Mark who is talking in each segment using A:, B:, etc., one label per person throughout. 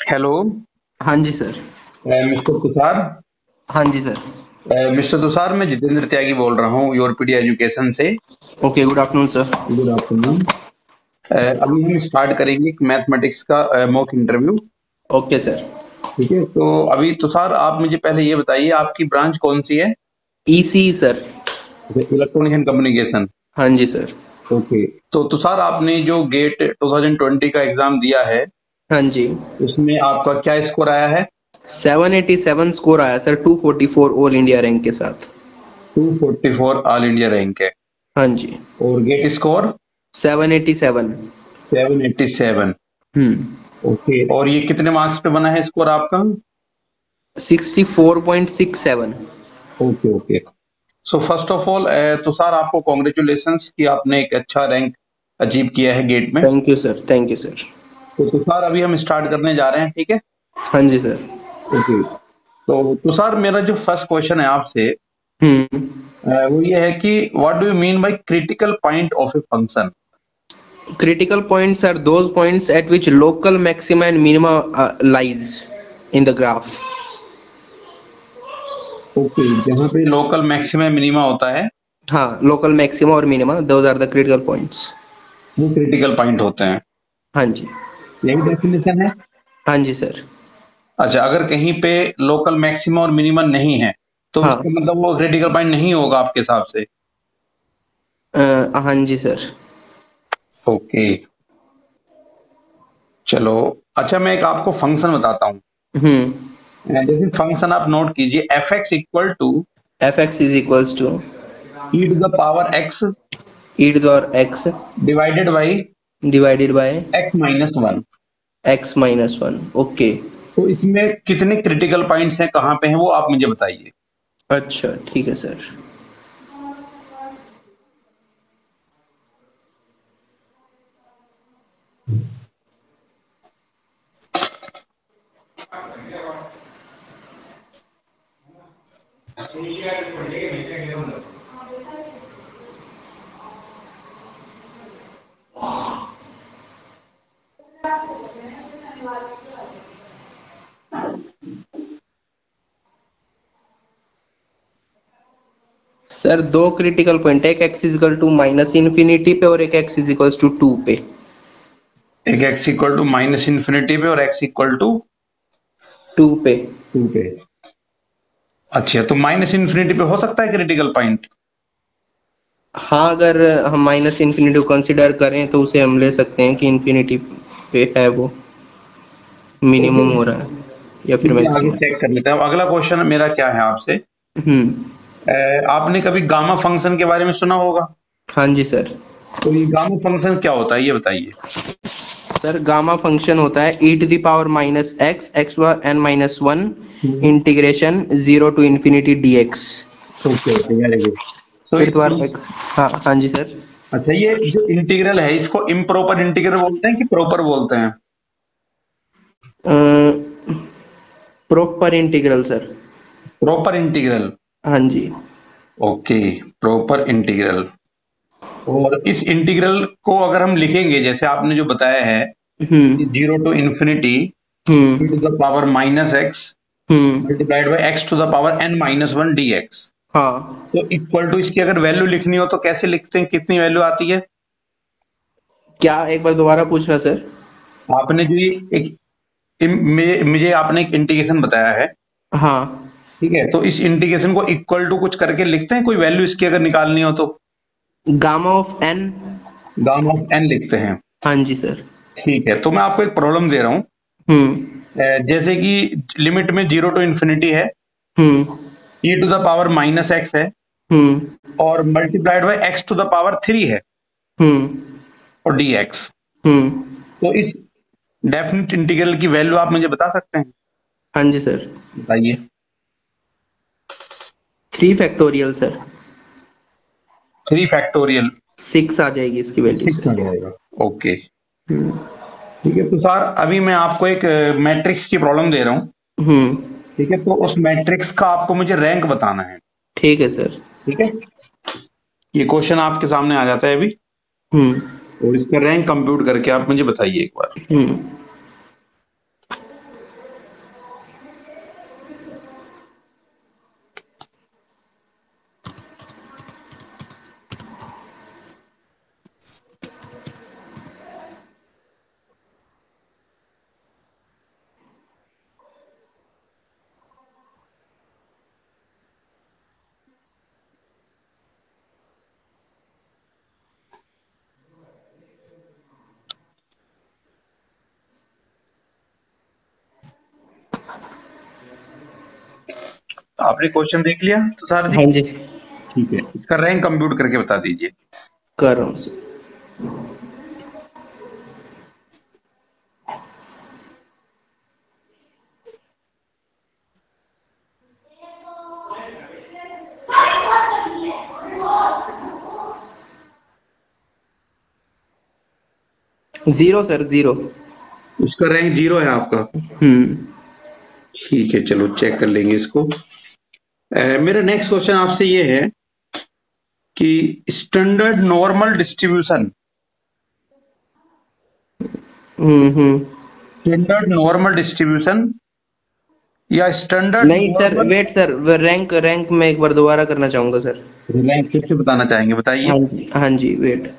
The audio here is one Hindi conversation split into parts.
A: हेलो।
B: हाँ जी सर।
A: मिस्टर तुषार।
B: हाँ जी सर।
A: मिस्टर तुषार, मैं जितेंद्र त्यागी बोल रहा हूँ योरपीडिया एजुकेशन से।
B: Okay, good afternoon sir.
A: Good afternoon. अभी हम स्टार्ट करेंगे मैथमेटिक्स का मॉक इंटरव्यू।
B: Okay sir.
A: ठीक है, तो अभी तुषार आप मुझे पहले ये बताइए आपकी ब्रांच कौन सी है?
B: EC sir.
A: Electronics and communication.
B: हाँ जी सर।
A: ओके। तो तुषार, आपने जो गेट 2020 का एग्जाम दिया है
B: हाँ जी।
A: उसमें आपका क्या स्कोर आया है?
B: 787 स्कोर आया सर, 244 ऑल इंडिया रैंक के साथ।
A: 244 ऑल इंडिया रैंक है।
B: हाँ जी।
A: और गेट स्कोर
B: 787।
A: 787।
B: हम्म।
A: ओके, और ये कितने मार्क्स पे बना है स्कोर आपका?
B: 64.67।
A: Okay okay. So first of all Tushar, आपको कॉन्ग्रेचुलेशंस कि आपने एक अच्छा रैंक अचीव किया है गेट में।
B: Thank you sir, thank you sir.
A: तो तुषार, अभी हम स्टार्ट करने जा रहे हैं, ठीक है?
B: हाँ जी सर।
A: ओके। तो तुषार, मेरा जो फर्स्ट क्वेश्चन है आपसे
B: हम्म।
A: वो ये है कि what do you mean by critical point of a function?
B: Critical points are those points at which local maxima and minima lies in the graph.
A: ओके, जहाँ पे लोकल मैक्सिमम मिनिमा होता है
B: हाँ, local maxima और minima, those are the critical points.
A: वो क्रिटिकल पॉइंट होते हैं।
B: हाँ जी।
A: यही डेफिनेशन है?
B: हाँ जी सर।
A: अच्छा, अगर कहीं पे लोकल मैक्सिमम और मिनिमम नहीं है तो उसका
B: हाँ।
A: मतलब वो क्रिटिकल पॉइंट नहीं होगा आपके हिसाब से?
B: हाँ जी सर।
A: ओके, चलो। अच्छा, मैं एक आपको फंक्शन बताता हूँ।
B: हम्म।
A: जैसे फंक्शन आप नोट कीजिए, f x equal to
B: fx is equals to
A: e to the power x
B: e to the power x
A: divided by
B: divided by
A: x minus one.
B: x minus 1. ओके।
A: तो इसमें कितने क्रिटिकल पॉइंट्स हैं, कहाँ पे हैं, वो आप मुझे बताइए।
B: अच्छा ठीक है सर। सर दो क्रिटिकल पॉइंट है, एक x equal to minus infinity पे और एक x इज इक्वल टू 2 पे।
A: एक x equal to minus infinity पे और एक्स इक्वल टू
B: 2 पे।
A: 2 पे। अच्छा, तो माइनस इन्फिनिटी पे हो सकता है क्रिटिकल पॉइंट?
B: हाँ, अगर हम माइनस इन्फिनिटी को कंसिडर करें तो उसे हम ले सकते हैं कि इन्फिनिटी पे है वो,
A: ओके,
B: मिनिमम हो रहा है या फिर
A: ठीक है, आगे
B: मैक्सिमम।
A: चेक कर लेते हैं। अब अगला क्वेश्चन मेरा क्या है आपसे?
B: हम्म।
A: आपने कभी गामा फंक्शन के बारे में सुना होगा?
B: हाँ जी सर।
A: तो ये गामा फंक्शन क्या होता है, ये बताइए।
B: सर गामा फंक्शन होता है e to the power minus x x n minus 1
A: hmm.
B: Integration 0 to infinity dx।
A: Okay okay, very good. तो
B: e टू द
A: इस
B: पावर x। हाँ हाँ जी सर।
A: अच्छा, ये जो इंटीग्रल है इसको इम्प्रॉपर इंटीग्रल बोलते हैं कि प्रॉपर बोलते हैं?
B: Proper integral sir.
A: Proper integral.
B: हाँ जी।
A: Okay, proper integral. और इस इंटीग्रल को अगर हम लिखेंगे जैसे आपने जो बताया है,
B: hmm.
A: 0 to infinity e to
B: hmm.
A: The power minus x
B: hmm.
A: Multiplied by x to the power n minus one d x.
B: हाँ।
A: तो इक्वल टू, इसकी अगर वैल्यू लिखनी हो तो कैसे लिखते हैं, कितनी वैल्यू आती है?
B: क्या, एक बार दोबारा पूछना सर।
A: आपने जो ये एक मुझे आपने एक इंटीग्रेशन बताया है,
B: हाँ।
A: ठीक है, तो इस इंटीग्रेशन को इक्वल टू कुछ करके लिखते हैं, कोई वैल्यू इसकी अगर निकालनी हो तो?
B: Gamma of n।
A: Gamma of n लिखते हैं।
B: हाँ जी सर।
A: ठीक है, तो मैं आपको एक प्रॉब्लम दे रहा हूँ।
B: हम्म।
A: जैसे कि लिमिट में 0 टू इन्फिनिटी है,
B: hmm.
A: E to the power minus x है
B: हम्म।
A: और multiplied by x to the power 3 है
B: हम्म।
A: और डी एक्स।
B: हम्म।
A: तो इस डेफिनेट इंटीग्रल की वैल्यू आप मुझे बता सकते हैं?
B: हाँ जी सर।
A: बताइए।
B: 3 फैक्टोरियल सर।
A: 3 फैक्टोरियल।
B: 6 आ जाएगी इसकी वैल्यू
A: 6 आ
B: सर।
A: जाएगा। Okay,
B: hmm.
A: ठीक है तुषार, अभी मैं आपको एक मैट्रिक्स की प्रॉब्लम दे रहा हूँ।
B: हम्म।
A: ठीक है, तो उस मैट्रिक्स का आपको मुझे रैंक बताना है।
B: ठीक है सर।
A: ठीक है, ये क्वेश्चन आपके सामने आ जाता है अभी,
B: हम्म।
A: और इसका रैंक कंप्यूट करके आप मुझे बताइए एक बार।
B: हम्म।
A: आपने क्वेश्चन देख लिया तुषार जी?
B: हाँ जी,
A: ठीक है, इसका रैंक कंप्यूट करके बता दीजिए।
B: कर रहा हूँ सर। 0 सर, 0।
A: उसका रैंक 0 है आपका?
B: हम्म।
A: ठीक है, चलो चेक कर लेंगे इसको। मेरा नेक्स्ट क्वेश्चन आपसे ये है कि standard normal distribution,
B: hmm.
A: Standard normal distribution या स्टैंडर्ड
B: नहीं sir,
A: normal,
B: wait sir, rank rank मैं एक बार दोबारा करना चाहूंगा सर।
A: रैंक फिर से बताना चाहेंगे, बताइए।
B: हाँ जी, हाँ जी, वेट।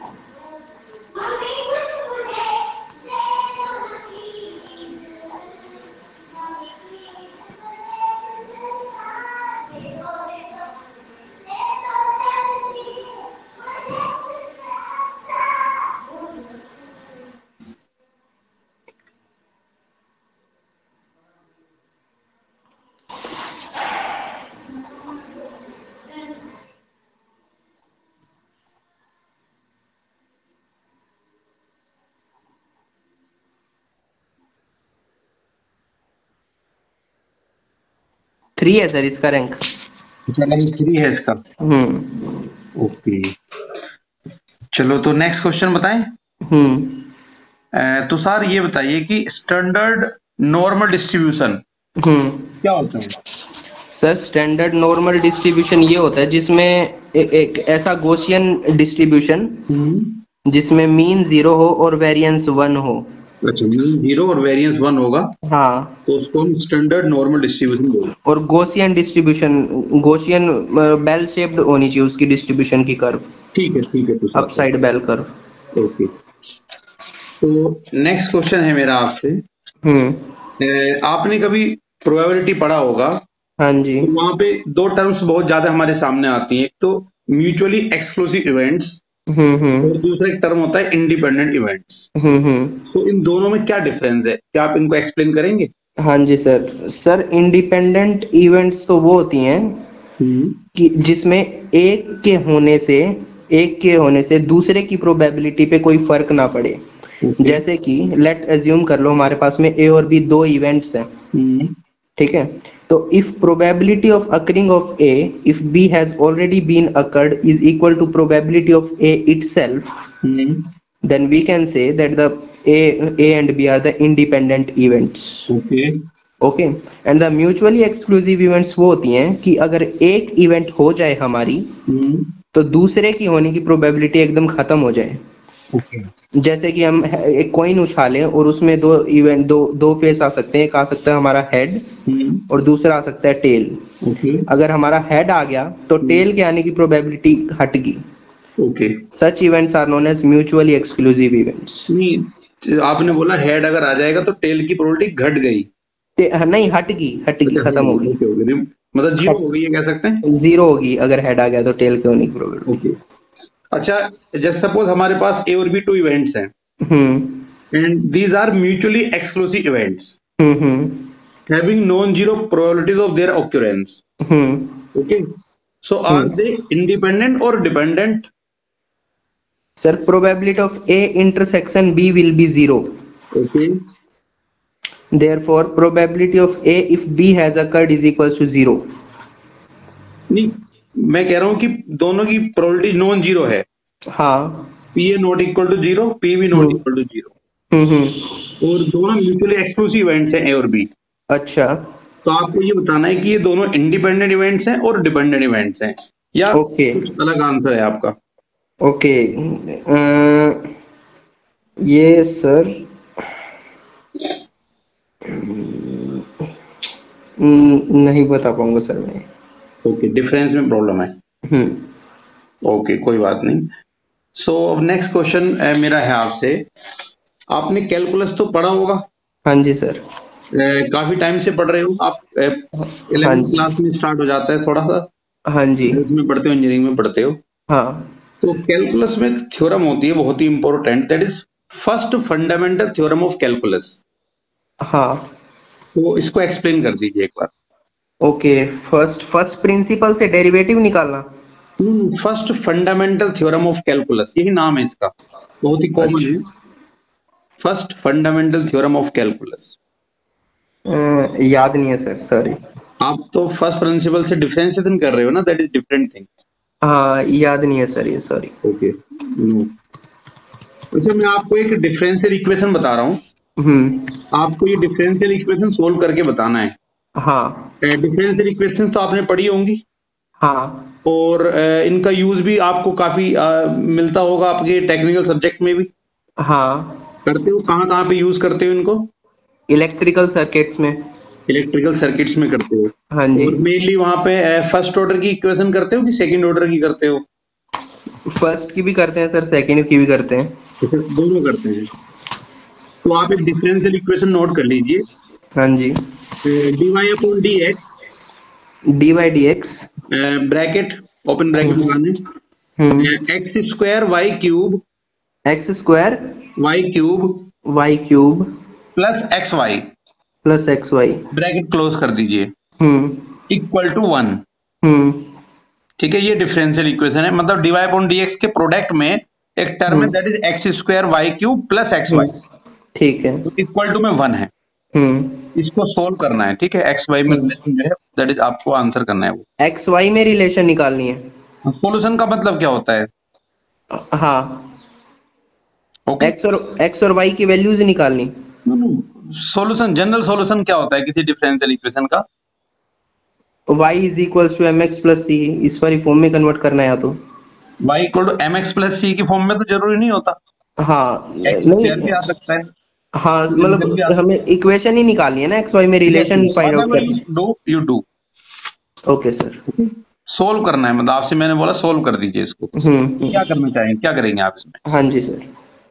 B: थ्री है सर इसका रैंक।
A: अच्छा, रैंक 3 है इसका।
B: हम्म।
A: ओके, चलो तो नेक्स्ट क्वेश्चन बताएं।
B: हम्म।
A: तुषार ये बताइए कि स्टैंडर्ड नॉर्मल डिस्ट्रीब्यूशन
B: हम्म।
A: क्या होता है?
B: सर स्टैंडर्ड नॉर्मल डिस्ट्रीब्यूशन ये होता है जिसमें एक ऐसा गॉसियन डिस्ट्रीब्यूशन
A: हम्म।
B: जिसमें मीन 0 हो और वेरिएंस 1 हो।
A: अच्छा, मीन 0 और वेरिएंस 1 होगा,
B: हाँ।
A: तो उसको हम स्टैंडर्ड नॉर्मल डिस्ट्रीब्यूशन बोलते
B: और Gaussian distribution, Gaussian bell shaped होनी चाहिए उसकी डिस्ट्रीब्यूशन की कर्व,
A: हैं। ठीक है Tushar.
B: Upside bell curve.
A: Okay, तो नेक्स्ट क्वेश्चन है मेरा आपसे।
B: हम्म।
A: आपने कभी प्रोबेबिलिटी पढ़ा होगा,
B: हाँ जी।
A: तो वहां पे दो टर्म्स बहुत ज्यादा हमारे सामने आती हैं। एक तो म्यूचुअली एक्सक्लूसिव इवेंट्स और
B: हम्म।
A: दूसरा एक टर्म होता है इंडिपेंडेंट इवेंट्स।
B: हम्म।
A: सो इन दोनों में क्या डिफरेंस है, क्या आप इनको एक्सप्लेन करेंगे?
B: हाँ जी सर। सर इंडिपेंडेंट इवेंट्स तो वो होती हैं
A: हम्म।
B: कि जिसमें एक के होने से दूसरे की प्रोबेबिलिटी पे कोई फर्क ना पड़े।
A: ओके।
B: जैसे कि लेट एज्यूम कर लो हमारे पास में ए और बी दो इवेंट्स हैं।
A: हम्म।
B: ठीक है। तो if probability of occurring of A if B has already been occurred is equal to probability of A itself,
A: hmm.
B: then we can say that the a and b are the independent events.
A: Okay.
B: Okay. And the mutually exclusive events वो होती हैं कि अगर एक इवेंट हो जाए हमारी
A: हम्म।
B: तो दूसरे की होने की प्रोबेबिलिटी एकदम खत्म हो जाए।
A: ओके।
B: जैसे कि हम एक कॉइन उछालें और उसमें दो फेस आ सकते हैं, एक आ सकता है हमारा हेड
A: हम्म।
B: और दूसरा आ सकता है टेल।
A: ओके।
B: अगर हमारा हेड आ गया तो टेल के आने की प्रोबेबिलिटी हट गई।
A: Okay.
B: Such events are known as mutually exclusive events.
A: नहीं, आपने बोला हेड अगर आ जाएगा तो टेल की प्रोबेबिलिटी घट गई।
B: नहीं, हट गई,
A: अच्छा, हट
B: खत्म हो
A: गई।
B: गई।
A: ओके ओके, मतलब जीरो हो गई है, कह सकते हैं।
B: जीरो होगी अगर हेड आ गया तो टेल के होने की प्रोबेबिलिटी।
A: ओके। अच्छा, जैसे सपोज हमारे पास ए और बी टू इवेंट्स हैं
B: hmm.
A: And these are mutually exclusive events
B: hmm.
A: having non-zero probabilities of their occurrence.
B: Hmm.
A: Okay, so are
B: hmm.
A: they independent or dependent?
B: Sir probability of A intersection B will be zero,
A: Okay,
B: therefore probability of A if B has occurred is equals to zero.
A: नहीं, मैं कह रहा हूं कि दोनों की प्रोबेबिलिटी नॉन जीरो है।
B: हाँ।
A: P A not equal to zero, P भी not
B: hmm.
A: Equal to zero,
B: hmm.
A: और दोनों म्यूचुअली एक्सक्लूसिव इवेंट्स हैं ए और बी।
B: अच्छा।
A: तो आपको ये बताना है कि ये दोनों इंडिपेंडेंट इवेंट्स हैं और डिपेंडेंट इवेंट्स हैं, या
B: ओके।
A: कुछ अलग आंसर है आपका?
B: ओके। ये सर नहीं बता पाऊंगा सर मैं।
A: ओके, डिफरेंस में प्रॉब्लम है।
B: हम्म।
A: ओके, कोई बात नहीं। सो अब नेक्स्ट क्वेश्चन मेरा है आपसे। आपने कैलकुलस तो पढ़ा होगा,
B: हाँ जी सर।
A: काफी टाइम से पढ़ रहे हो आप।
B: हाँ
A: 11th
B: जी।
A: क्लास में स्टार्ट हो जाता है थोड़ा सा,
B: हाँ जी।
A: हेल्थ में पढ़ते हो, इंजीनियरिंग में पढ़ते हो।
B: हाँ।
A: तो कैलकुलस में थ्योरम होती है बहुत ही important, that is first fundamental theorem of calculus.
B: हाँ।
A: तो इसको एक्सप्लेन कर दीजिए एक बार।
B: ओके, फर्स्ट प्रिंसिपल से डेरिवेटिव निकालना।
A: First fundamental theorem of calculus, यही नाम है इसका, बहुत ही कॉमन है।
B: अच्छा।
A: First fundamental theorem of calculus.
B: याद नहीं है सर, सॉरी।
A: आप तो फर्स्ट प्रिंसिपल से डिफरेंशिएशन कर रहे हो ना, दैट इज डिफरेंट थिंग।
B: हाँ, याद नहीं है सर ये, सॉरी।
A: Okay, no. अच्छा, मैं आपको एक डिफरेंशियल इक्वेशन बता रहा हूँ,
B: हम्म।
A: आपको ये डिफरेंशियल इक्वेशन सोल्व करके बताना है।
B: हाँ।
A: डिफरेंशियल इक्वेशन तो आपने पढ़ी होंगी,
B: हाँ।
A: और इनका यूज भी आपको काफी मिलता होगा आपके टेक्निकल सब्जेक्ट में भी।
B: हाँ।
A: करते हो, कहाँ कहाँ पे यूज करते हो इनको?
B: इलेक्ट्रिकल सर्किट्स में।
A: इलेक्ट्रिकल सर्किट्स में करते हो।
B: हाँ जी।
A: और मेनली वहां पे फर्स्ट ऑर्डर की इक्वेशन करते हो कि सेकंड ऑर्डर की करते हो?
B: फर्स्ट की भी करते हैं सर, सेकंड की भी करते हैं।
A: अच्छा, दोनों करते हैं। तो आप एक डिफरेंशियल इक्वेशन नोट कर लीजिए।
B: हाँ जी।
A: D y upon d x,
B: d by d x.
A: Bracket, open bracket लगाने,
B: hmm.
A: X square
B: x square
A: y cube
B: y cube
A: plus x y,
B: plus x y.
A: Bracket close कर दीजिए,
B: हम्म।
A: Equal to 1।
B: हम्म।
A: ठीक है, ये डिफरेंशियल इक्वेशन है, मतलब d y upon d x के प्रोडक्ट में एक टर्म है,
B: hmm.
A: That is x square y cube plus x y,
B: hmm. ठीक है।
A: तो इक्वल टू में 1 है।
B: हम्म।
A: इसको सोल्व करना है, ठीक है, एक्स वाई में
B: हम्म।
A: रिलेशन जो है, दैट इज आपको आंसर करना है वो।
B: एक्स वाई में रिलेशन निकालनी है।
A: सोल्यूशन का मतलब क्या होता है?
B: हाँ।
A: ओके,
B: एक्स और वाई की वैल्यूज निकालनी।
A: सोल्यूशन, जनरल सोल्यूशन क्या होता है किसी डिफरेंशियल इक्वेशन का?
B: Y is equals to m x plus c, इस वाली फॉर्म में कन्वर्ट करना है या तो।
A: Y equal to m x plus c की फॉर्म में तो जरूरी नहीं होता,
B: हाँ
A: एक्स स्क्वायर
B: नहीं।
A: भी आ सकता है,
B: हाँ
A: डिफरेंशियल भी आ
B: मतलब हमें
A: सकता
B: इक्वेशन ही निकालनी है ना, एक्स वाई में
A: है। Yes
B: relation
A: yes,
B: find
A: what
B: out
A: ever
B: करना
A: यू डू,
B: है। Okay sir.
A: सोल्व करना है, मतलब आपसे मैंने बोला सोल्व कर दीजिए इसको। क्या
B: हम्म।
A: करना चाहेंगे, क्या करेंगे आप इसमें?
B: हाँ जी सर।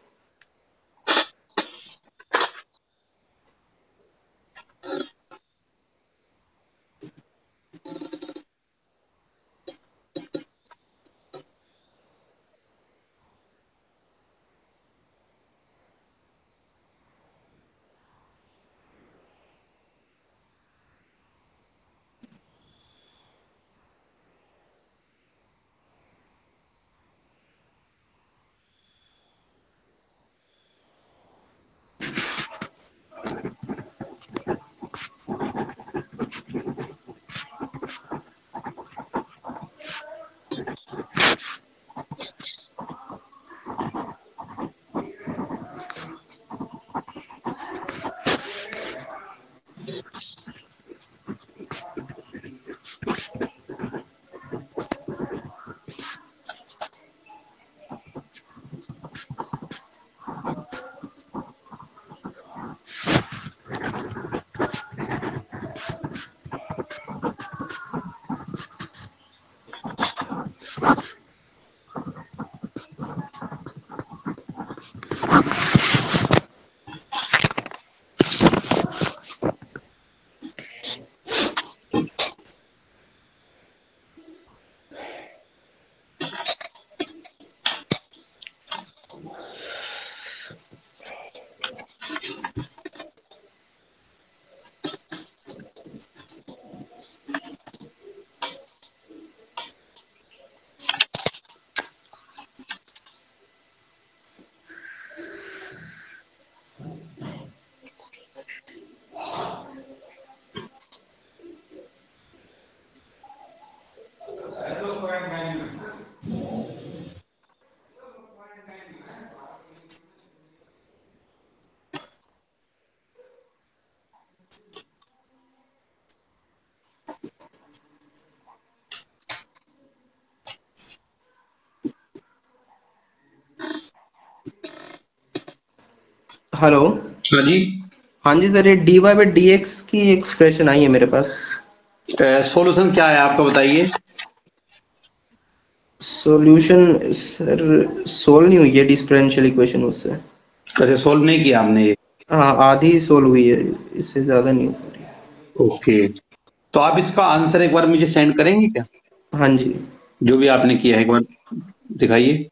B: हेलो।
A: हाँ जी।
B: हाँ जी सर, ये d y by d x की एक्सप्रेशन आई है मेरे पास।
A: सॉल्यूशन क्या है आपका, बताइए।
B: सॉल्यूशन सर, सोल्व नहीं हुई है डिफरेंशियल इक्वेशन उससे।
A: अच्छा, सोल्व नहीं किया आपने ये?
B: हाँ, आधी सोल्व हुई है, इससे ज्यादा नहीं हो पा रही।
A: ओके, तो आप इसका आंसर एक बार मुझे सेंड करेंगे क्या?
B: हाँ जी।
A: जो भी आपने किया है एक बार दिखाइए।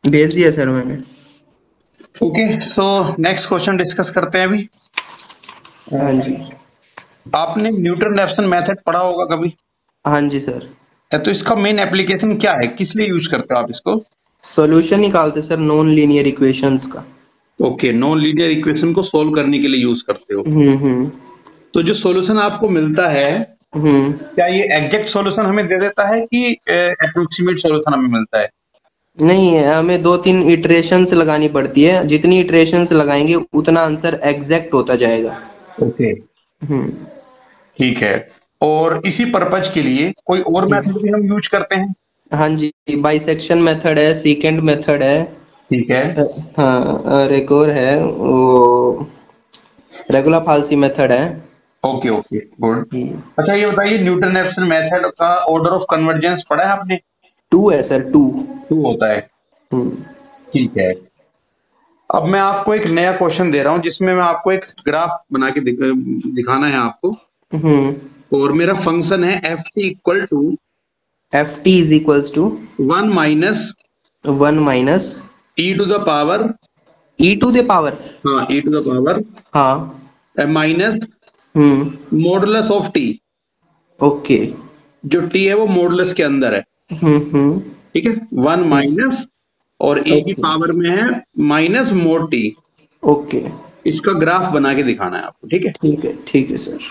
B: भेज दिया सर मैंने।
A: Okay, so next question discuss करते हैं अभी।
B: हाँ जी।
A: आपने न्यूटन रैप्सन मेथड पढ़ा होगा कभी?
B: हाँ जी सर।
A: तो इसका मेन एप्लीकेशन क्या है, किस लिए यूज करते हो आप इसको?
B: सॉल्यूशन निकालते सर नॉन लीनियर इक्वेशंस का।
A: ओके, नॉन लीनियर इक्वेशन को सोल्व करने के लिए यूज करते हो।
B: हम्म।
A: तो जो सॉल्यूशन आपको मिलता है,
B: हम्म।
A: क्या ये एग्जैक्ट सॉल्यूशन हमें दे देता है कि अप्रोक्सीमेट सॉल्यूशन हमें मिलता है?
B: नहीं, हमें 2-3 इटरेशंस लगानी पड़ती है, जितनी इटरेशंस लगाएंगे उतना आंसर एग्जैक्ट होता जाएगा।
A: Okay,
B: hmm.
A: ठीक है। और इसी पर्पज के लिए कोई और
B: ठीक
A: मेथड
B: है।
A: भी हम यूज करते हैं?
B: हाँ जी, बाइसेक्शन मेथड है, सीकेंड मेथड है।
A: ठीक है।
B: अ, हाँ, और एक और है वो रेगुलर फाल्सी मेथड है।
A: Okay okay, good.
B: हम्म।
A: अच्छा ये बताइए, न्यूटन रैप्सन मेथड का ऑर्डर ऑफ कन्वर्जेंस पढ़ा है आपने?
B: 2 है सर, 2।
A: टू होता है।
B: हम्म।
A: ठीक है। अब मैं आपको एक नया क्वेश्चन दे रहा हूं जिसमें मैं आपको एक ग्राफ बना के दिखाना है आपको।
B: हम्म।
A: और मेरा फंक्शन है f t equal to
B: f t is equals to
A: 1 -
B: 1 minus
A: e to the power,
B: e to the power.
A: हाँ e टू द पावर
B: हाँ।
A: Minus
B: hmm.
A: Modulus of t.
B: Okay.
A: जो टी है वो मॉडुलस के अंदर है।
B: हम्म।
A: ठीक है, 1 माइनस और e की
B: ओके।
A: पावर में है माइनस मोड टी।
B: ओके।
A: इसका ग्राफ बना के दिखाना है आपको, ठीक है?
B: ठीक है सर।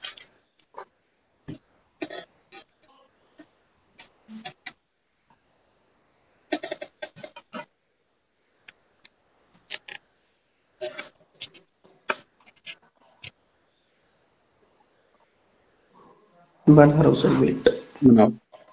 B: बना रहा हूँ सर, वेट।
A: बनाओ।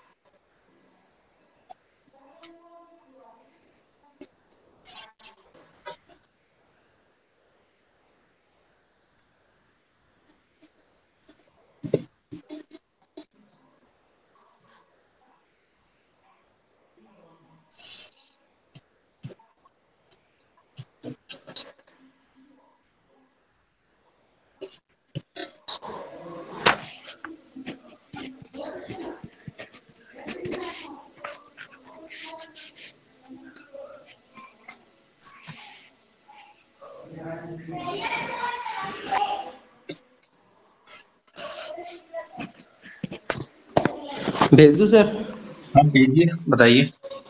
B: भेज दूँ सर?
A: हाँ भेजिए, बताइए।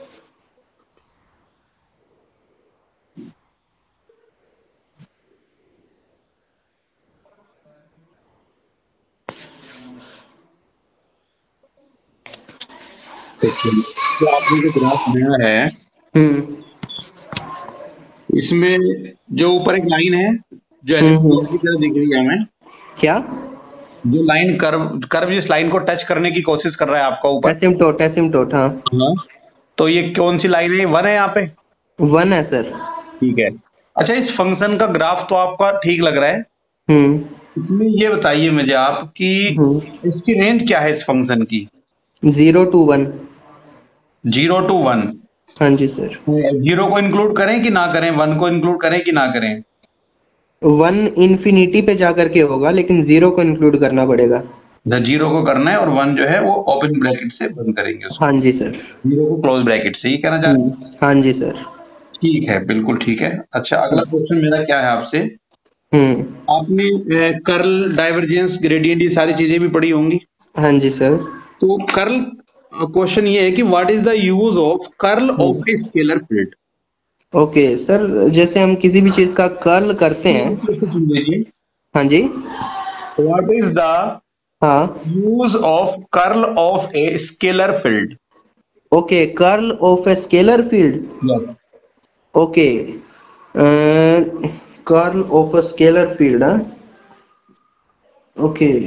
A: ओके, तो आपने जो ग्राफ बनाया है
B: हम्म।
A: इसमें जो ऊपर एक लाइन है जो एलिप्टिकल की तरह दिख रही है हमें,
B: क्या?
A: जो लाइन कर्व कर्व जिस लाइन को टच करने की कोशिश कर रहा है आपका ऊपर।
B: एसिम्टोट, एसिम्टोट, हाँ।
A: हाँ, तो ये कौन सी लाइन है, 1 है यहाँ पे?
B: 1 है सर।
A: ठीक है। अच्छा, इस फंक्शन का ग्राफ तो आपका ठीक लग रहा है।
B: हम्म।
A: इसमें ये बताइए मुझे आप कि
B: हम्म।
A: इसकी रेंज क्या है इस फंक्शन की?
B: 0 to 1।
A: 0 to 1।
B: हाँ जी सर।
A: जीरो को इंक्लूड करें कि ना करें, 1 को इंक्लूड करें कि ना करें?
B: 1 इन्फिनिटी पे जा करके होगा, लेकिन 0 को इंक्लूड करना पड़ेगा।
A: जीरो को करना है और 1 जो है वो ओपन ब्रैकेट से बंद करेंगे उसको।
B: हाँ जी सर।
A: जीरो को क्लोज ब्रैकेट से, ही कहना चाह रहे हैं?
B: हाँ जी सर।
A: ठीक है, बिल्कुल ठीक है। अच्छा, अगला
B: हाँ।
A: क्वेश्चन मेरा क्या है आपसे।
B: हम्म।
A: आपने कर्ल, डाइवर्जेंस, ग्रेडियंट ये सारी चीजें भी पढ़ी होंगी।
B: हाँ जी सर।
A: तो कर्ल, क्वेश्चन ये है कि what is the use of curl of a
B: hmm.
A: Scalar field?
B: Okay sir, जैसे हम किसी भी चीज का कर्ल करते हैं।
A: सुन लीजिए,
B: हाँ जी।
A: व्हाट इज द
B: हाँ।
A: Use of curl of a scalar field?
B: Okay, curl of a scalar field.
A: Yes.
B: Okay, curl of a scalar field, हाँ। ओके।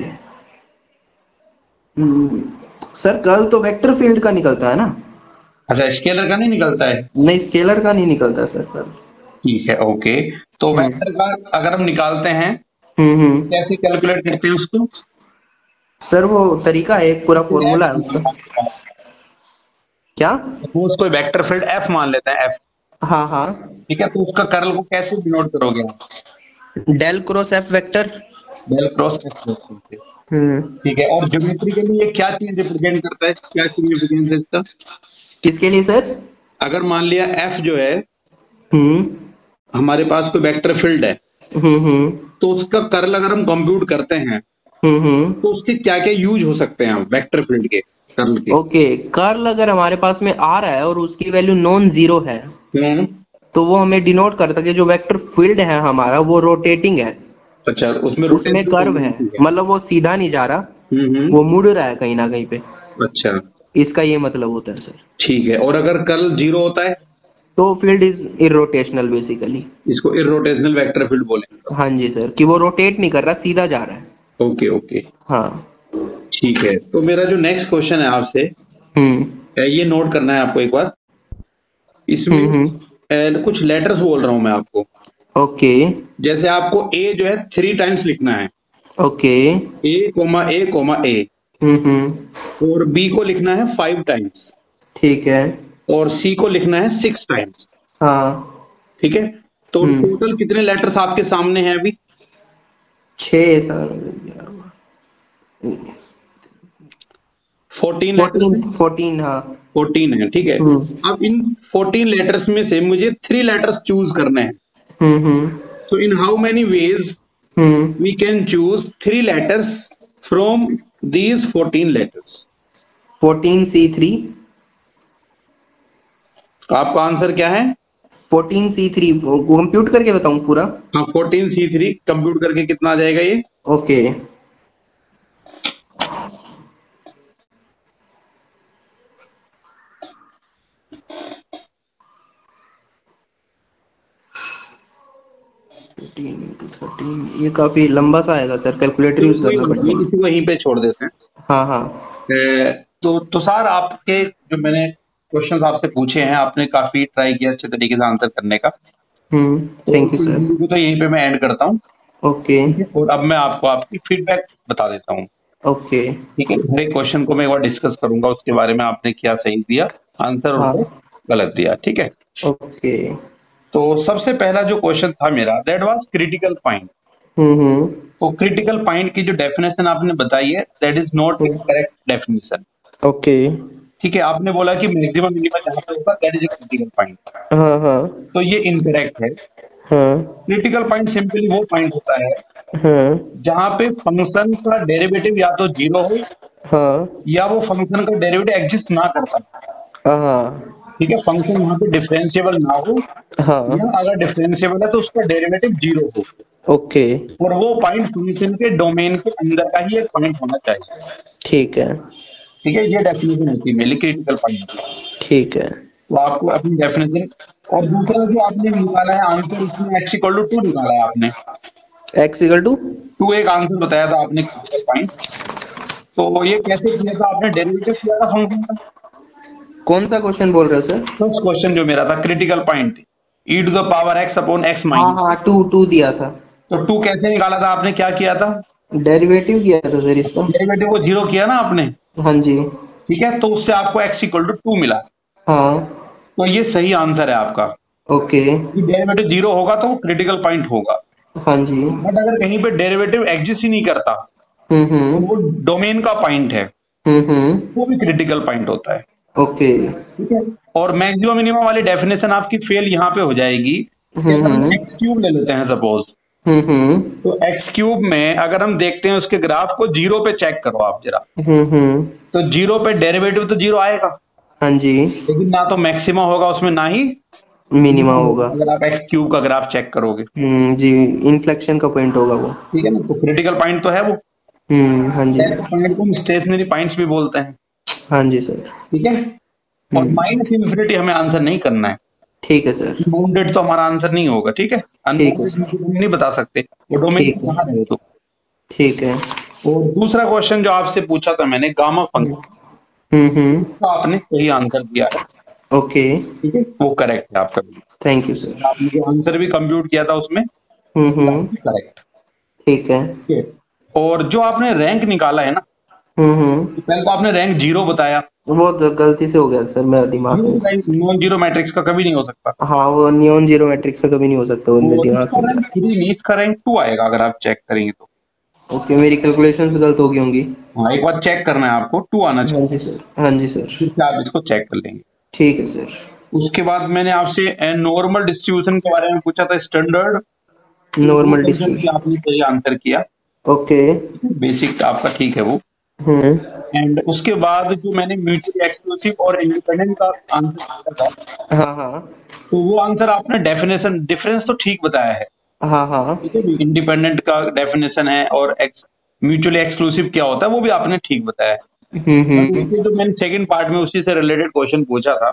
B: सर, कर्ल तो वेक्टर फील्ड का निकलता है ना?
A: अच्छा, स्केलर का नहीं निकलता है?
B: नहीं, स्केलर का नहीं निकलता सर, कर्ल।
A: ठीक है, ओके। तो
B: हम्म।
A: वेक्टर का अगर हम निकालते हैं,
B: हम्म।
A: कैसे कैलकुलेट करते हैं उसको?
B: सर, वो तरीका है, एक पूरा फॉर्मूला है उसका। क्या?
A: सपोज कोई वेक्टर फील्ड एफ मान लेते हैं, एफ।
B: हाँ हाँ।
A: ठीक है, तो उसका कर्ल को कैसे डिनोट करोगे आप?
B: Del cross f vector.
A: Del cross f vector से।
B: हम्म।
A: ठीक है, और ज्योमेट्रिकली ये क्या चीज रिप्रेजेंट करता है, क्या सिग्निफिकेंस है इसका?
B: किसके लिए सर?
A: अगर मान लिया एफ जो है
B: हम्म
A: हमारे पास कोई वेक्टर फील्ड है,
B: हम्म
A: तो उसका कर्ल अगर हम कंप्यूट करते हैं
B: हम्म।
A: तो उसके क्या क्या यूज हो सकते हैं वेक्टर फील्ड के, कर्ल के।
B: ओके, कर्ल अगर हमारे पास में आ रहा है और उसकी वैल्यू नॉन जीरो है,
A: हम्म।
B: तो वो हमें डिनोट करता है कि जो वेक्टर फील्ड है हमारा वो रोटेटिंग है,
A: अच्छा, उसमें
B: उसमें
A: रोटेशनल
B: कर्व है,
A: टेंडेंसी है।
B: मतलब वो सीधा नहीं जा रहा, वो
A: हम्म।
B: मुड़ रहा है कहीं ना कहीं पे।
A: अच्छा,
B: इसका ये मतलब होता है सर।
A: ठीक है। और अगर कर्ल जीरो होता है,
B: तो फील्ड इज इरोटेशनल बेसिकली।
A: इसको इरोटेशनल वेक्टर फील्ड बोलेंगे।
B: हाँ जी सर, कि वो रोटेट नहीं कर रहा, सीधा जा रहा है।
A: ओके ओके,
B: हाँ।
A: ठीक है। तो मेरा जो नेक्स्ट क्वेश्चन है आपसे,
B: हम्म
A: ये नोट करना है आपको एक बार। इसमें
B: हम्म।
A: कुछ लेटर्स बोल रहा हूं मैं आपको।
B: ओके
A: जैसे आपको ए जो है 3 टाइम्स लिखना है,
B: ओके।
A: ए,
B: हम्म।
A: और बी को लिखना है 5 टाइम्स,
B: ठीक है।
A: और सी को लिखना है 6 टाइम्स।
B: हाँ।
A: ठीक है। तो
B: हम्म।
A: टोटल कितने लेटर्स आपके सामने हैं अभी?
B: 6 साल।
A: 14 लेटर्स
B: फोर्टीन
A: हैं।
B: फोर्टीन हाँ।
A: 14 है, ठीक है।
B: हम्म
A: अब इन 14 लेटर्स में से मुझे 3 लेटर्स चूज करने हैं।
B: हम्म।
A: So in how many ways
B: hmm.
A: we can choose 3 letters from these 14 letters?
B: 14C3।
A: आपका आंसर क्या है?
B: 14C3 कंप्यूट करके बताऊं पूरा?
A: हाँ, 14C3 कंप्यूट करके कितना आ जाएगा ये?
B: ओके। ये काफी लंबा सा आएगा सर, कैलकुलेटर
A: चलो
B: यूज
A: कोई
B: करना
A: बात नहीं,
B: पड़ेगा।
A: इसी को यहीं पे छोड़ देते हैं।
B: हाँ हाँ।
A: तो सर, आपके जो मैंने क्वेश्चंस आपसे पूछे हैं, आपने काफी ट्राई किया अच्छे तरीके से आंसर करने का। तो
B: थैंक
A: इस
B: यू सर।
A: वीडियो को तो यहीं पे मैं एंड करता हूँ।
B: ओके
A: ठीक है, और अब मैं आपको आपकी फीडबैक बता देता हूँ।
B: ओके।
A: ठीक है, हर एक क्वेश्चन को मैं एक बार डिस्कस करूंगा, उसके बारे में आपने क्या सही दिया आंसर और
B: हाँ।
A: क्या गलत दिया। ठीक है।
B: ओके।
A: तो सबसे पहला जो क्वेश्चन था मेरा, that was critical point.
B: Hmm.
A: तो क्रिटिकल पॉइंट की जो डेफिनेशन आपने बताई है, that is not a correct definition.
B: Okay.
A: ठीक है, आपने बोला कि मैक्सिमम मिनिमम जहां पे होगा that is a critical point.
B: हाँ हाँ
A: तो ये इनकरेक्ट है।
B: हाँ
A: क्रिटिकल पॉइंट सिंपली वो पॉइंट होता है
B: हाँ
A: जहां पे फंक्शन का डेरिवेटिव या तो जीरो हो,
B: हाँ
A: या वो फंक्शन का डेरिवेटिव एग्जिस्ट ना करता।
B: हाँ
A: ठीक है, फंक्शन वहां पे डिफरेंशिएबल ना हो,
B: हाँ।
A: या अगर डिफरेंशिएबल है तो उसका डेरिवेटिव जीरो हो।
B: ओके।
A: और वो पॉइंट फंक्शन के डोमेन के अंदर का ही एक पॉइंट होना चाहिए।
B: ठीक है।
A: ठीक है, ये डेफिनेशन होती है मेरी क्रिटिकल पॉइंट की।
B: ठीक है।
A: तो आपको अपनी डेफिनेशन, और दूसरा जो आपने निकाला है आंसर, उसमें एक्स इक्वल टू टू निकाला है आपने।
B: X equal to.
A: टू एक आंसर बताया था आपने क्रिटिकल पॉइंट। तो ये कैसे किया था आपने? डेरिवेटिव किया था फंक्शन का।
B: कौन सा क्वेश्चन बोल रहे हो सर?
A: फर्स्ट क्वेश्चन जो मेरा था critical point, e to the power x upon x
B: हाँ
A: माइनस।
B: हाँ, टू टू दिया था।
A: तो टू कैसे निकाला था आपने, क्या किया था?
B: डेरिवेटिव किया था सर इसका।
A: डेरिवेटिव को जीरो किया ना आपने।
B: हाँ जी।
A: ठीक है, तो उससे आपको एक्स इक्वल टू टू मिला।
B: हाँ।
A: तो ये सही आंसर है आपका।
B: ओके।
A: डेरिवेटिव जीरो होगा तो वो क्रिटिकल पॉइंट होगा।
B: हाँ जी।
A: बट अगर कहीं पे डेरिवेटिव एग्जिस्ट ही नहीं करता और वो
B: हम्म।
A: डोमेन का पॉइंट है,
B: हम्म।
A: वो भी क्रिटिकल पॉइंट होता है।
B: ओके।
A: ठीक है। और मैक्सिमम मिनिमम वाली डेफिनेशन आपकी फेल यहाँ पे हो जाएगी कि अगर हम
B: हम्म।
A: एक्स क्यूब ले लेते हैं सपोज,
B: हम्म।
A: तो एक्स क्यूब में अगर हम देखते हैं उसके ग्राफ को, जीरो पे चेक करो आप जरा।
B: हम्म।
A: तो जीरो पे डेरिवेटिव तो जीरो आएगा,
B: हाँ जी।
A: लेकिन ना तो मैक्सिमा होगा उसमें, ना ही
B: मिनिमा
A: मिनिमा
B: होगा।
A: होगा अगर आप एक्स क्यूब का ग्राफ चेक करोगे।
B: जी। इन्फ्लेक्शन का पॉइंट होगा वो।
A: ठीक है ना, तो क्रिटिकल पॉइंट तो है वो।
B: हाँ जी
A: ऐसे
B: सर।
A: पॉइंट को हम स्टेशनरी पॉइंट्स भी बोलते हैं।
B: हाँ जी सर।
A: ठीक है। और
B: हम्म।
A: माइनस इन्फिनिटी हमें आंसर नहीं करना है।
B: ठीक है सर।
A: बाउंडेड तो हमारा आंसर नहीं होगा। ठीक है,
B: ठीक है
A: अनबाउंडेड
B: सर।
A: हम नहीं बता सकते, वो डोमेन
B: ठीक
A: में
B: है।
A: कहाँ रहे तो।
B: ठीक है।
A: और दूसरा क्वेश्चन जो आपसे पूछा था मैंने, गामा
B: हम्म
A: फंक्शन,
B: हम्म।
A: तो आपने सही आंसर दिया है।
B: ओके।
A: ठीक है, वो करेक्ट है आपका।
B: Thank you sir.
A: आपने जो आंसर भी कंप्यूट किया था उसमें
B: हम्म।
A: करेक्ट।
B: ठीक है।
A: ठीक है। और जो आपने रैंक निकाला है ना,
B: हम्म।
A: पहले तो आपने रैंक जीरो बताया।
B: वो तो गलती से हो गया सर मेरे दिमाग
A: जीरो
B: में।
A: रैंक नॉन जीरो मैट्रिक्स का कभी नहीं हो सकता।
B: हाँ, वो नियॉन जीरो मैट्रिक्स का कभी नहीं हो सकता, वो मेरे
A: और
B: दिमाग
A: इसका
B: में
A: रैंक
B: था।
A: थ्री नहीं, इसका रैंक टू आएगा अगर आप चेक करेंगे तो।
B: ओके, मेरी कैलकुलेशंस गलत हो गई होंगी।
A: हाँ, एक बार चेक करना है आपको, टू आना
B: हाँ
A: चाहिए,
B: जी सर। हाँ जी सर।
A: फिर से आप इसको चेक कर लेंगे।
B: ठीक है सर।
A: उसके बाद मैंने आपसे नॉर्मल डिस्ट्रीब्यूशन के बारे में पूछा था, स्टैंडर्ड। ये दो
B: नॉर्मल
A: कंसेप्ट भी
B: डिस्ट्रीब्यूशन।
A: आपने सही आंसर किया।
B: ओके।
A: बेसिक आपका ठीक है वो।
B: हम्म।
A: एंड उसके बाद जो मैंने म्यूचुअली एक्सक्लूसिव और इंडिपेंडेंट का आंसर किया था,
B: हाँ हाँ।
A: तो वो आंसर आपने डेफिनेशन डिफरेंस तो ठीक बताया है।
B: हाँ हाँ।
A: ठीक है, इंडिपेंडेंट का डेफिनेशन है और म्यूचुअली एक्सक्लूसिव क्या होता है वो भी आपने ठीक बताया है। But
B: hmm.
A: उसके जो मैंने सेकंड पार्ट में उसी से रिलेटेड क्वेश्चन पूछा था,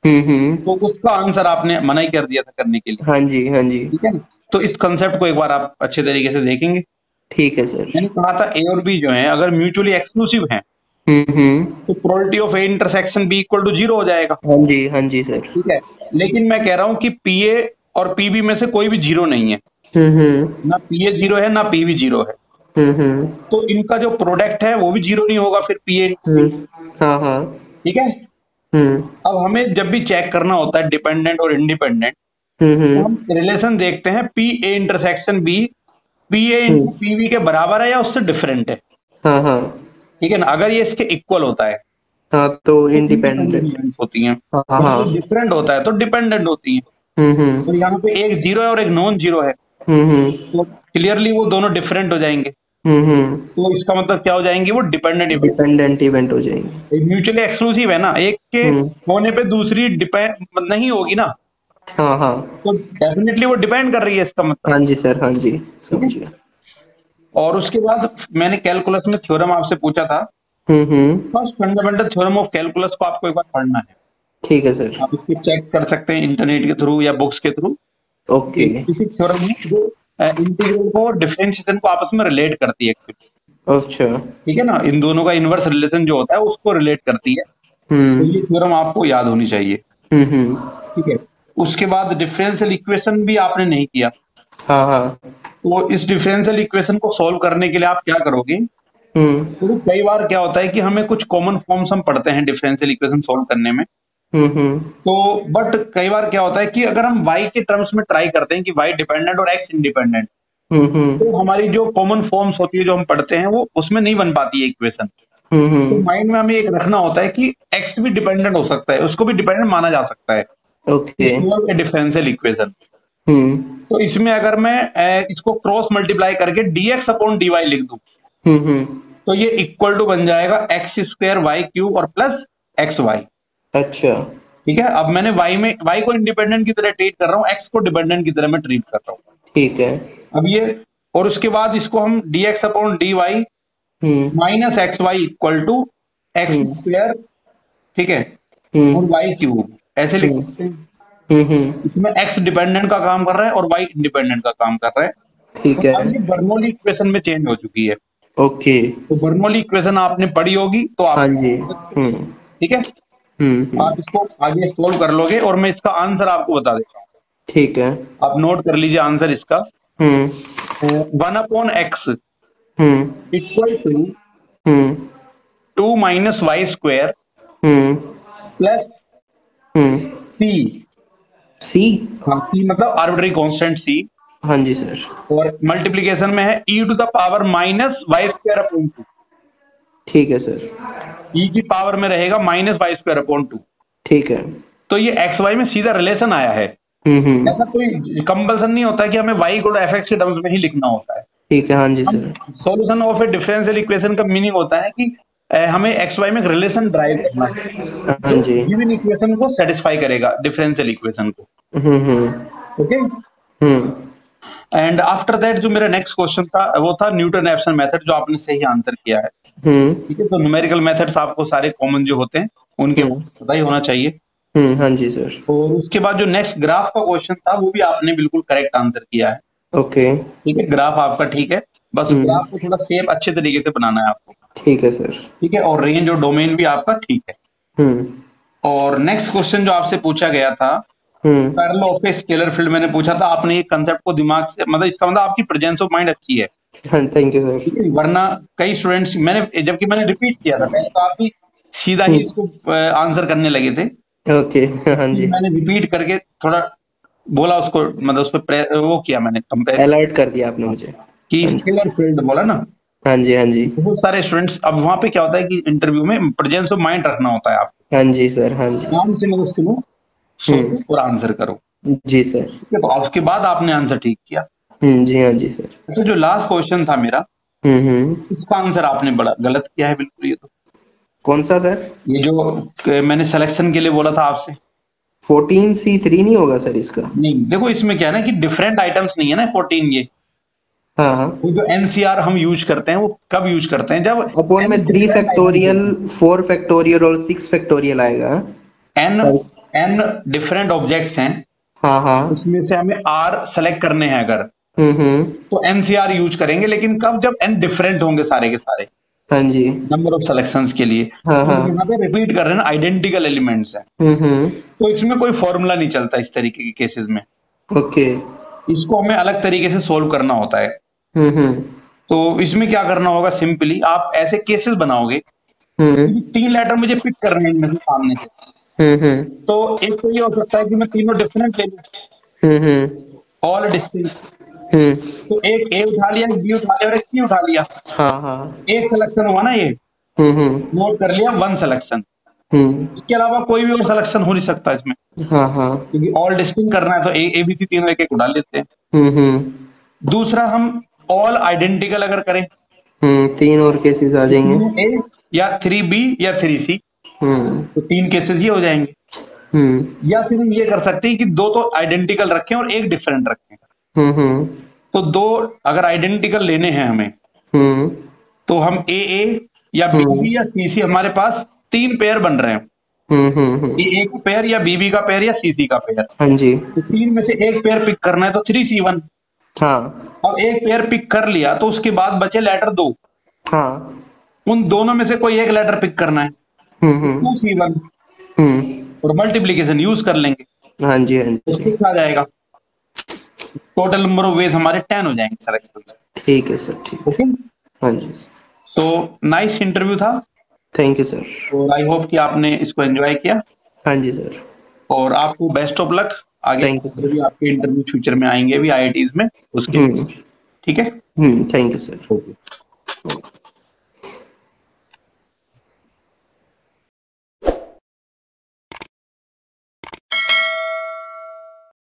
A: तो
B: हम्म।
A: उसका आंसर आपने मना ही कर दिया था करने के लिए।
B: हाँ जी, हाँ जी।
A: ठीक है ना? तो इस कंसेप्ट को एक बार आप अच्छे तरीके से देखेंगे।
B: ठीक है सर।
A: मैंने कहा था ए और बी जो है अगर म्यूचुअली एक्सक्लूसिव हैं,
B: हम्म।
A: तो probability of A intersection B equal to zero हो जाएगा।
B: हाँ जी, हाँ जी सर।
A: ठीक है, लेकिन मैं कह रहा हूं कि पीए और पीबी में से कोई भी जीरो नहीं है।
B: हम्म।
A: ना पीए जीरो है ना पीबी जीरो है।
B: हम्म।
A: तो इनका जो प्रोडक्ट है वो भी जीरो नहीं होगा फिर पीए इंटू बी।
B: हाँ हाँ।
A: ठीक है।
B: हम्म।
A: अब हमें जब भी चेक करना होता है डिपेंडेंट और इंडिपेंडेंट, तो हम
B: हम्म।
A: रिलेशन देखते हैं P A intersection B P A into
B: hmm.
A: PB के बराबर है या उससे डिफरेंट है।
B: हाँ हाँ।
A: ठीक है ना, अगर ये इसके इक्वल होता है
B: हाँ तो
A: तो इंडिपेंडेंट
B: इंडिपेंडेंट।
A: इवेंट्स होती हैं।
B: हाँ हाँ
A: बट
B: हाँ।
A: ये डिफरेंट होता है तो डिपेंडेंट होती हैं। और
B: हम्म।
A: यहाँ पे एक जीरो है और एक नॉन जीरो है,
B: हम्म।
A: तो क्लियरली वो दोनों डिफरेंट हो जाएंगे।
B: हम्म।
A: तो इसका मतलब क्या हो जाएंगे, वो डिपेंडेंट इवेंट।
B: डिपेंडेंट इवेंट हो जाएंगे।
A: म्यूचुअली एक्सक्लूसिव है ना, एक के
B: हम्म।
A: होने पे दूसरी डिपेंड नहीं होगी ना,
B: हाँ हाँ।
A: तो डेफिनेटली वो डिपेंड कर रही है इसका मतलब।
B: हाँ जी सर, हाँ जी।
A: ठीक है।
B: समझिए।
A: और उसके बाद मैंने कैलकुलस में थ्योरम आपसे पूछा था।
B: Hmm.
A: First fundamental theorem of calculus को आपको एक बार पढ़ना है।
B: ठीक है सर।
A: आप इसको चेक कर सकते हैं इंटरनेट के थ्रू या बुक्स के थ्रू।
B: ओके।
A: इसी थ्योरम है जो इंटीग्रल को और डिफरेंशिएशन को आपस में रिलेट करती है एक्चुअली।
B: अच्छा।
A: ठीक है ना, इन दोनों का इनवर्स रिलेशन जो होता है उसको रिलेट करती है। तो ये
B: हम्म।
A: थ्योरम आपको याद होनी चाहिए।
B: हम्म।
A: ठीक है। उसके बाद डिफरेंशियल इक्वेशन भी आपने नहीं किया।
B: हाँ हाँ।
A: तो इस डिफरेंशियल इक्वेशन को सॉल्व करने के लिए आप क्या करोगे,
B: हम्म।
A: तो कई बार क्या होता है कि हमें कुछ कॉमन फॉर्म्स हम पढ़ते हैं डिफरेंशियल इक्वेशन सॉल्व करने में।
B: हम्म।
A: तो बट कई बार क्या होता है कि अगर हम y के टर्म्स में ट्राई करते हैं कि y डिपेंडेंट और x इंडिपेंडेंट, तो
B: हम्म।
A: हमारी जो कॉमन फॉर्म्स होती है जो हम पढ़ते हैं वो उसमें नहीं बन पाती है इक्वेशन। तो
B: हम्म।
A: माइंड में हमें एक रखना होता है कि x भी डिपेंडेंट हो सकता है, उसको भी डिपेंडेंट माना जा सकता है।
B: ओके।
A: Differential equation.
B: हम्म।
A: तो इसमें अगर मैं इसको क्रॉस मल्टीप्लाई करके dx अपॉन dy लिख दूं,
B: हम्म।
A: तो ये इक्वल टू बन जाएगा एक्स स्क्वायर वाई क्यूब और प्लस एक्स वाई।
B: अच्छा।
A: ठीक है, अब मैंने y को इंडिपेंडेंट की तरह ट्रीट कर रहा हूँ, x को डिपेंडेंट की तरह मैं ट्रीट कर रहा हूँ।
B: ठीक है।
A: अब ये, और उसके बाद इसको हम dx upon dy
B: hmm.
A: Minus x y equal to x
B: hmm.
A: Square, ठीक है, और
B: हम्म।
A: वाई क्यूब ऐसे लिख
B: हम्म।
A: सकते हैं।
B: हम्म।
A: इसमें x डिपेंडेंट का काम कर रहा है और y इंडिपेंडेंट का काम कर रहा है।
B: ठीक
A: और
B: है।
A: अब ये बर्नौली इक्वेशन में चेंज हो चुकी है।
B: ओके।
A: तो बर्नौली इक्वेशन आपने पढ़ी होगी तो
B: हाँ
A: आप,
B: जी। हम्म।
A: ठीक है, आप इसको आगे सोल्व कर लोगे और मैं इसका आंसर आपको बता देता हूँ।
B: ठीक है।
A: आप नोट कर लीजिए आंसर इसका।
B: Hmm.
A: One upon x
B: hmm.
A: Equal to
B: hmm.
A: Two minus y square
B: hmm.
A: Plus
B: hmm.
A: C.
B: C.
A: हाँ, सी मतलब आर्बिट्री कांस्टेंट सी।
B: हाँ जी सर।
A: और मल्टीप्लीकेशन में है e to the power minus y square upon two.
B: ठीक है सर।
A: ई की पावर में रहेगा minus y square upon two.
B: ठीक है।
A: तो ये एक्स वाई में सीधा रिलेशन आया है। ऐसा
B: हम्म।
A: कोई कंपल्सन नहीं होता कि हमें y equal to f x के टर्म्स में ही लिखना होता है।
B: ठीक है। हाँ जी
A: हम
B: sir.
A: Solution of a differential equation का मीनिंग होता है कि हमें एक्स वाई में एक रिलेशन ड्राइव करना है
B: हाँ
A: जो
B: जी।
A: गिवन इक्वेशन को सेटिस्फाई करेगा, डिफरेंशियल इक्वेशन को।
B: Hmm.
A: Okay.
B: Hmm.
A: And after that जो मेरा नेक्स्ट क्वेश्चन था वो था न्यूटन रैप्सन मेथड, जो आपने सही आंसर किया है।
B: हम्म।
A: ठीक है, तो न्यूमेरिकल मेथड्स आपको सारे कॉमन जो होते हैं उनके
B: हम्म।
A: बारे में पता ही होना चाहिए।
B: हाँ जी सर।
A: और उसके बाद जो नेक्स्ट ग्राफ का क्वेश्चन था वो भी आपने बिल्कुल करेक्ट आंसर किया है।
B: ओके।
A: ठीक है, ग्राफ आपका ठीक है, बस
B: हम्म।
A: ग्राफ को थोड़ा शेप अच्छे तरीके से बनाना है आपको।
B: ठीक है सर।
A: ठीक है, और रेंज और डोमेन भी आपका ठीक है।
B: हम्म।
A: और नेक्स्ट क्वेश्चन जो आपसे पूछा गया था,
B: hmm.
A: Parallel of a scalar field, मैंने पूछा था, आपने ये कंसेप्ट को दिमाग से, मतलब इसका मतलब आपकी प्रेजेंस ऑफ माइंड अच्छी है।
B: हाँ, थैंक यू सर।
A: ठीक है, वरना कई स्टूडेंट्स, मैंने रिपीट किया था पहले, तो आप भी सीधा ही
B: हम्म।
A: इसको आंसर करने लगे थे।
B: ओके। हाँ
A: फिर
B: जी।
A: मैंने रिपीट करके थोड़ा बोला उसको, मतलब उस पर वो किया मैंने कंपेयर
B: अलर्ट कर दिया आपने मुझे।
A: कि
B: हाँ जी।
A: स्केलर फील्ड बोला ना।
B: हाँ जी। हाँ जी।
A: बहुत सारे स्टूडेंट्स, अब वहां पे क्या होता है कि इंटरव्यू में प्रेजेंस ऑफ माइंड रखना होता है आपको।
B: हाँ जी सर। हाँ जी।
A: ध्यान से मतलब सुनो, सोचो और आंसर करो।
B: जी सर।
A: ठीक है, तो उसके बाद आपने आंसर ठीक किया।
B: जी हाँ जी सर।
A: तो जो लास्ट क्वेश्चन था मेरा,
B: हम्म।
A: इसका आंसर आपने बड़ा गलत किया है बिल्कुल। ये तो,
B: कौन सा सर?
A: ये जो मैंने सिलेक्शन के लिए बोला था आपसे।
B: 14C3 नहीं होगा सर इसका?
A: नहीं, देखो इसमें क्या है ना कि डिफरेंट आइटम्स नहीं है ना 14। ये
B: हाँ हाँ।
A: वो जो एनसीआर हम यूज करते हैं वो कब यूज करते हैं, जब
B: अपॉन
A: एन
B: में 3
A: डिफरेंट आइटम्स
B: फैक्टोरियल,
A: होते
B: 4 फैक्टोरियल और 6 फैक्टोरियल आएगा।
A: हैं। एन
B: हाँ
A: एन डिफरेंट ऑब्जेक्ट्स हैं,
B: हाँ हाँ।
A: उसमें से हमें आर सेलेक्ट करने हैं अगर,
B: हम्म।
A: तो एनसीआर यूज करेंगे। लेकिन कब, जब एन डिफरेंट होंगे सारे के सारे,
B: हाँ जी।
A: नंबर ऑफ सिलेक्शंस के लिए।
B: हाँ
A: तो
B: हाँ।
A: यहाँ पे रिपीट कर रहे हैं ना, आइडेंटिकल एलिमेंट्स हैं,
B: हम्म।
A: तो इसमें कोई फॉर्मूला नहीं चलता इस तरीके के केसेस में।
B: ओके।
A: इसको हमें अलग तरीके से सोल्व करना होता है।
B: हम्म।
A: तो इसमें क्या करना होगा, सिंपली आप ऐसे केसेस बनाओगे
B: हम्म।
A: कि 3 लेटर मुझे पिक करने हैं इनमें से सामने से।
B: हम्म।
A: तो एक तो ये हो सकता है कि मैं तीनों डिफरेंट ले लूं,
B: हम्म।
A: All distinct.
B: हम्म।
A: तो एक ए उठा लिया, एक बी उठा लिया और एक सी उठा लिया।
B: हाँ हाँ।
A: एक सिलेक्शन हुआ ना ये,
B: हम्म।
A: नोट कर लिया, वन सिलेक्शन।
B: हम्म।
A: इसके अलावा कोई भी और सिलेक्शन हो नहीं सकता इसमें,
B: हाँ हाँ।
A: क्योंकि ऑल डिस्टिंक्ट करना है तो ए बी सी तीनों एक एक उठा लेते हैं।
B: हम्म।
A: दूसरा, हम ऑल आइडेंटिकल अगर करें,
B: 3 और केसेस आ
A: तो
B: जाएंगे।
A: तीनों ए या 3B या 3C,
B: हम्म।
A: तो 3 केसेस ये हो जाएंगे।
B: हम्म।
A: या फिर हम ये कर सकते हैं कि दो तो आइडेंटिकल रखें और एक डिफरेंट रखें।
B: हम्म।
A: तो दो अगर आइडेंटिकल लेने हैं हमें,
B: हम्म।
A: तो हम ए या
B: हम्म।
A: बी या सी हमारे पास 3 पेयर बन रहे हैं। ए का पेयर या बी का पेयर या सी का पेयर।
B: हाँ जी।
A: तो तीन में से एक पेयर पिक करना है तो 3C1।
B: हाँ
A: और एक पेयर पिक कर लिया तो उसके बाद बचे लेटर दो,
B: हाँ।
A: उन दोनों में से कोई एक लेटर पिक करना है, तो
B: हम्म।
A: 2C1।
B: हम्म।
A: और मल्टीप्लीकेशन यूज कर लेंगे
B: हाँ जी हाँ
A: तो
B: जी।
A: 6 आ जाएगा। टोटल नंबर ऑफ वेज हमारे 10 हो जाएंगे सिलेक्शन।
B: ठीक है सर, ठीक है।
A: ओके,
B: हाँ जी।
A: तो नाइस इंटरव्यू था,
B: थैंक यू सर।
A: और आई होप कि आपने इसको एंजॉय किया।
B: हाँ जी सर।
A: और आपको बेस्ट ऑफ लक आगे,
B: थैंक यू
A: जो
B: सर।
A: भी आपके इंटरव्यू फ्यूचर में आएंगे भी आईआईटीज में, उसके लिए।
B: हम्म।
A: ठीक है,
B: थैंक यू सर।
A: ओके।